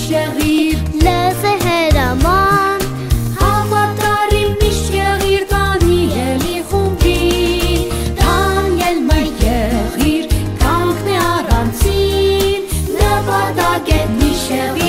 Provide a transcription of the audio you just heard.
եղիր լսեհերաման Հավատարիմ միշտ եղիր Դանիելի խումբին Դանիել մայր եղիր Կանգնե առանցին Նպատակ է միշտ եղիր